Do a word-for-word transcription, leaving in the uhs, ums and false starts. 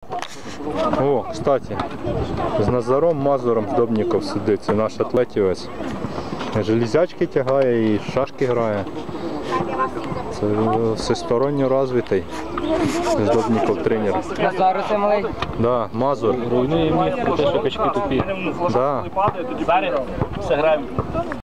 О, кстати, з Назаром Мазуром з Добніков сидить, це наш атлетівець. Железячки тягає і шашки грає. Це всесторонньо розвитий з Добніков тренер. Назар це малий? Да, Мазур. Руйнує міф про те, що качки тупі. Да. Зараз все граємо.